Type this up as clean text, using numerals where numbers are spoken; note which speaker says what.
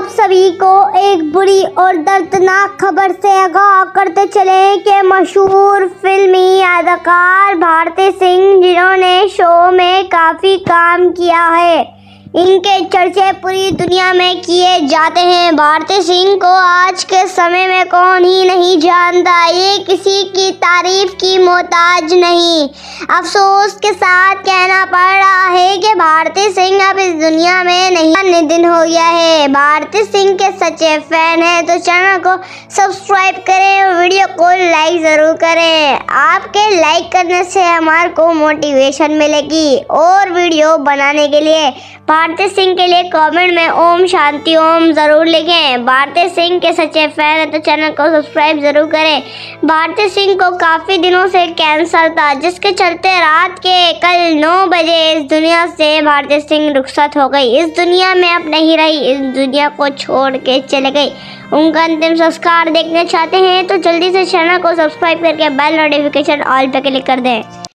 Speaker 1: आप सभी को एक बुरी और दर्दनाक खबर से आगाह करते चले कि मशहूर फिल्मी अदाकार भारती सिंह, जिन्होंने शो में काफ़ी काम किया है, इनके चर्चे पूरी दुनिया में किए जाते हैं। भारती सिंह को आज के समय में कौन ही नहीं जानता, ये किसी की तारीफ की मोहताज नहीं। अफसोस के साथ कहना पड़ रहा है कि भारती सिंह अब इस दुनिया में नहीं, निधन हो गया है। भारती सिंह के सच्चे फैन हैं तो चैनल को सब्सक्राइब करें और वीडियो को लाइक ज़रूर करें। आपके लाइक करने से हमारे को मोटिवेशन मिलेगी और वीडियो बनाने के लिए। भारती सिंह के लिए कमेंट में ओम शांति ओम ज़रूर लिखें। भारती सिंह के सच्चे फैन हैं तो चैनल को सब्सक्राइब ज़रूर करें। भारती सिंह को काफ़ी दिनों से कैंसर था, जिसके चलते रात के कल 9 बजे इस दुनिया से भारती सिंह रुखसत हो गई। इस दुनिया में अब नहीं रही, इस दुनिया को छोड़ के चले गई। उनका अंतिम संस्कार देखना चाहते हैं तो जल्दी से चैनल को सब्सक्राइब करके बेल नोटिफिकेशन ऑल पे क्लिक कर दें।